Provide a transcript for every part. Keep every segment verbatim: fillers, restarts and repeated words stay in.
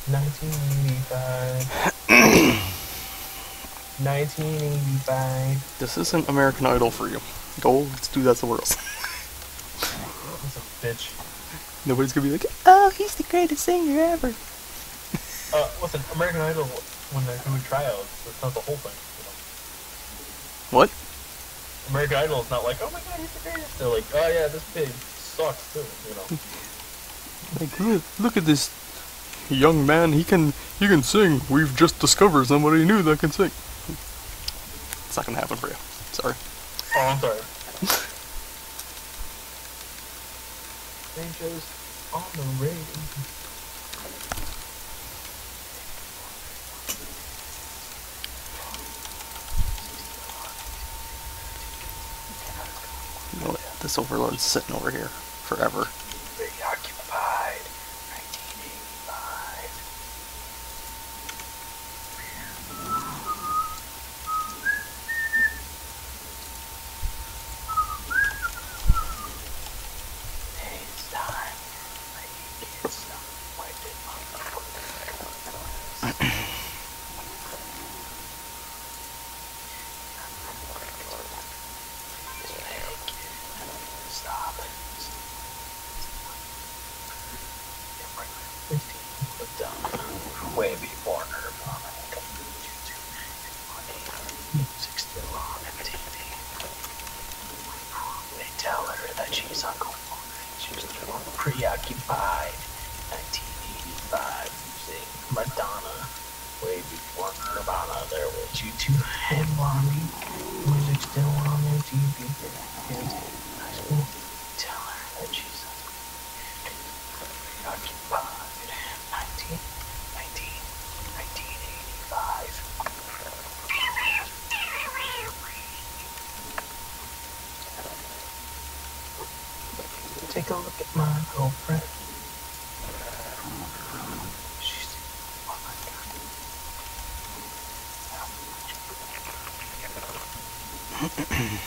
nineteen eighty-five. nineteen eighty-five. This isn't American Idol for you. Go, let's do that somewhere else. That's a bitch. Nobody's gonna be like, oh, he's the greatest singer ever. Uh, listen, American Idol, when they're doing tryouts, it's not the whole thing, you know? What? American Idol is not like, oh my god, he's the greatest. They're like, oh yeah, this pig sucks too, you know? Like, look, look at this young man. He can, he can sing. We've just discovered somebody new that can sing. It's not gonna happen for you. Sorry. Oh, I'm sorry. They just on the radio. Oh yeah, this Overlord's sitting over here forever. Preoccupied. nineteen eighty-five. Hey, it's time. My kids wiped it on the Stop. fifteen put down way before Nirvana. YouTube and money. Music still on M T V. They tell her that she's uncool. She's still preoccupied. nineteen eighty-five. Using Madonna. Way before Nirvana. There was YouTube and Blondie. Music still on M T V. Kids in high school. Tell her that she's preoccupied. nineteen, nineteen, nineteen eighty-five. Take a look at my girlfriend. She's, oh my god.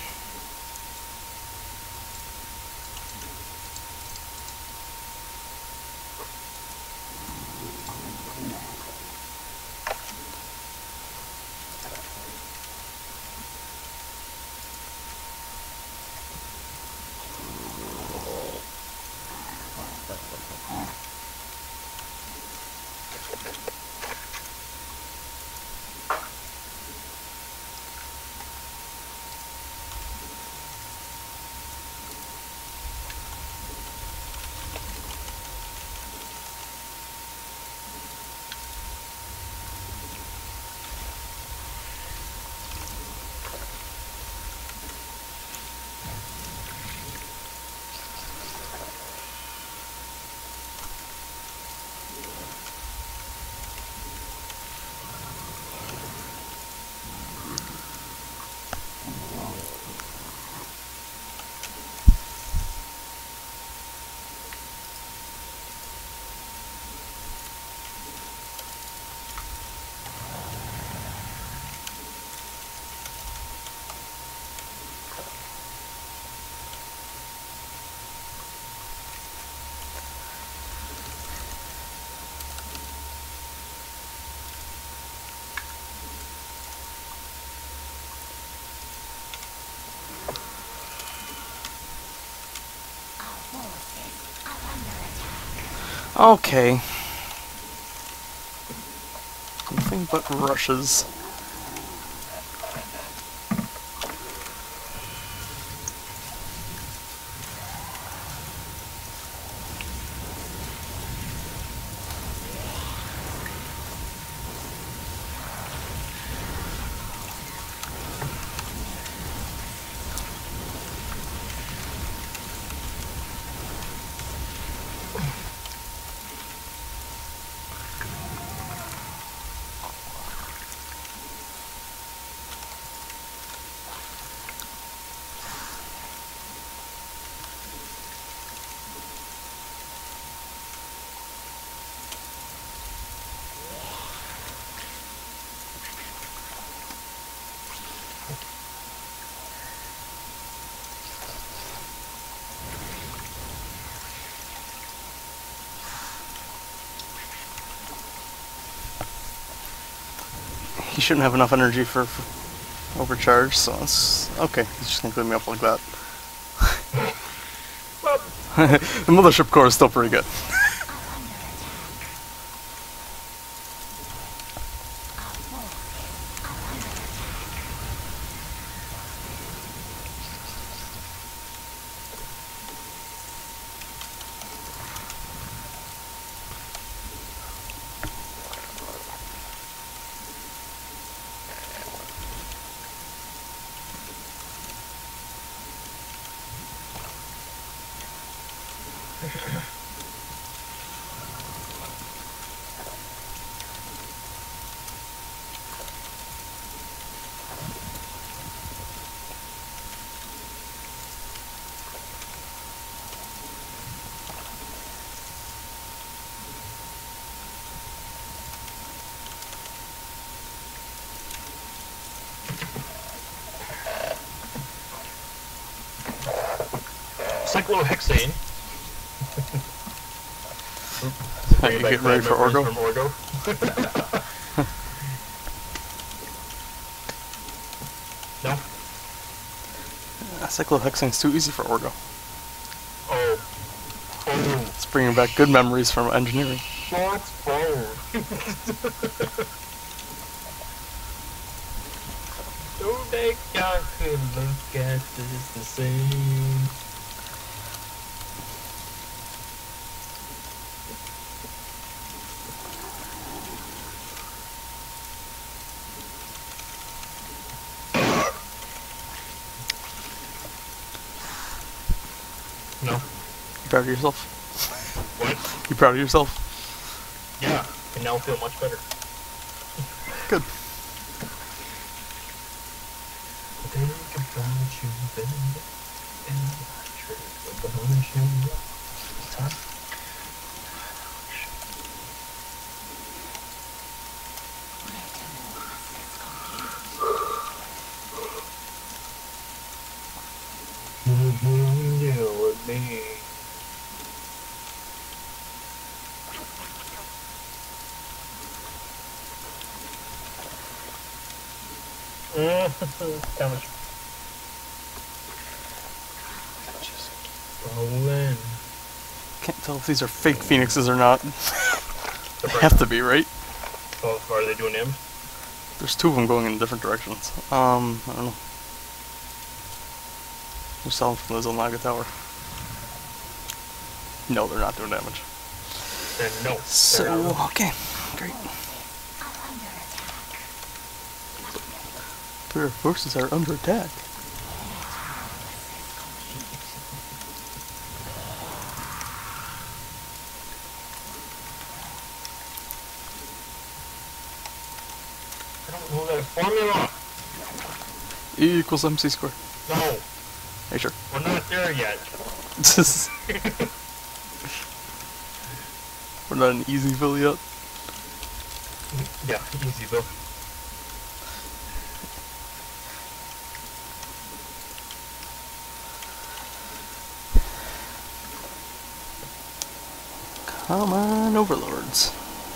Okay. Nothing but rushes. he shouldn't have enough energy for, for overcharge, so it's okay. He's just gonna clean me up like that. Well, The mothership core is still pretty good. cyclohexane. Are you getting ready for Orgo? From Orgo. No. Uh, cyclohexane's too easy for Orgo. Oh. Oh. It's bringing back good memories from engineering. Shots fired. So they I could look at this the same. No. You proud of yourself? What? You proud of yourself? Yeah, and now feel much better. Good. Think about you, baby, and I trip about you. Time. Mm-hmm, you with me. How much? Just rolling. Can't tell if these are fake phoenixes or not. They have to be, right? Oh, are they doing him? There's two of them going in different directions. Um, I don't know. They're selling from the Zelnaga tower. No, they're not doing damage. Then no. So, okay, great. Their forces are under attack. I don't know that formula. E equals mc squared. No, Are you sure? we're not there yet. We're not in Easyville yet. Yeah, easy though. Come on, overlords.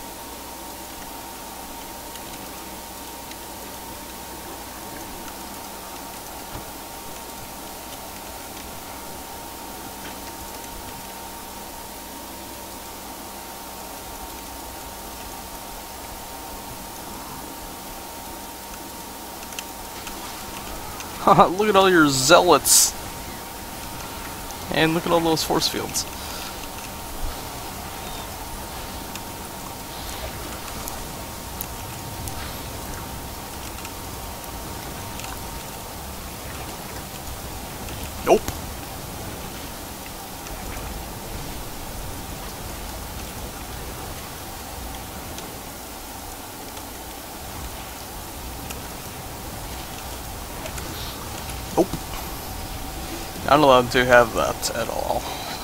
Haha, look at all your zealots. And look at all those force fields. Nope. Nope. Not allowed to have that at all.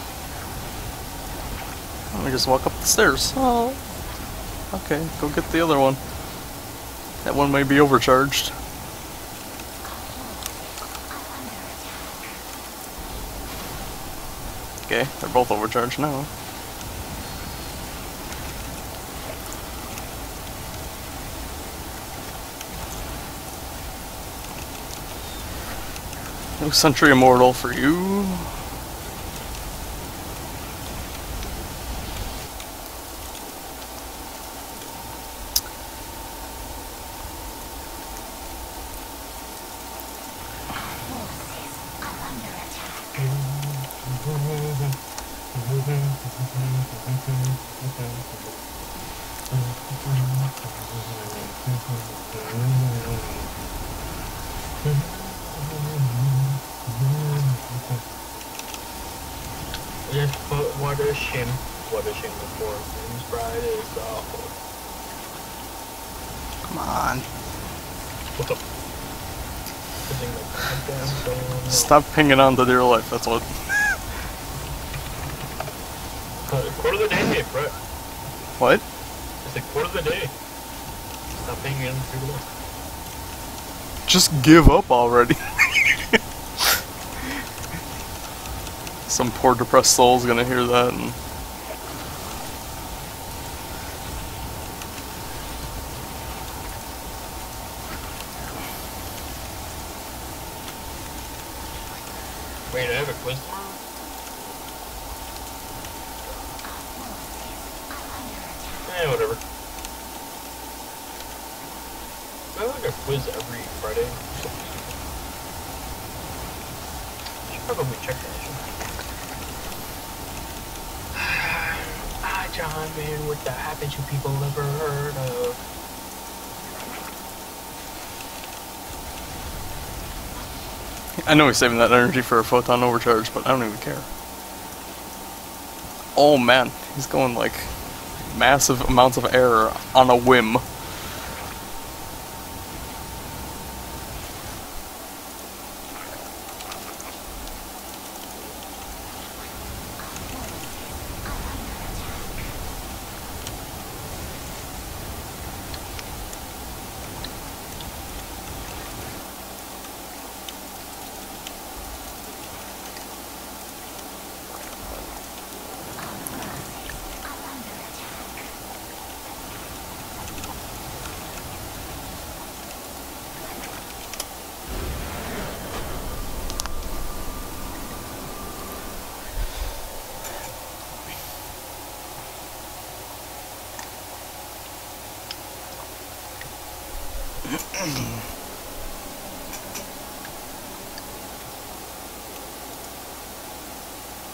Let me just walk up the stairs. Oh. Okay, go get the other one. That one may be overcharged. Okay, they're both overcharged now. No Century Immortal for you. Just put what a shim, what a shim before Phoenix Bride is awful. Come on. What's up? Putting the goddamn thing on the- Stop pinging on to dear life, that's what. Uh, quarter of the day, Brett. What? It's like quarter of the day. Stop pinging in through the list. Just give up already. Some poor depressed soul's gonna hear that and... Wait, I have a quiz tomorrow? Eh, whatever. I have like a quiz every Friday. Should probably check that shit. Ah, John, man, what the haven't you people ever heard of? I know he's saving that energy for a photon overcharge, but I don't even care. Oh man, he's going like massive amounts of air on a whim.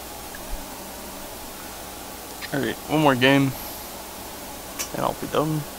Alright, one more game, and I'll be done.